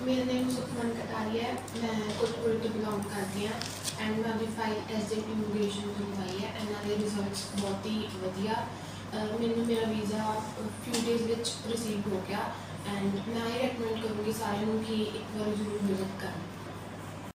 मेरा नेम सुखमन कटारिया है। मैं कोटपुर तो बिलोंग करती हाँ एंड मैं अभी फाइल एसजेट इमीग्रेशन तो करवाई है एंड नाले रिजल्ट्स बहुत ही वधिया। मैंने मेरा visa few days which receive हो गया एंड मैं ये रिकमेंड करूँगी सारे कि एक बार जरूर विजिट करें।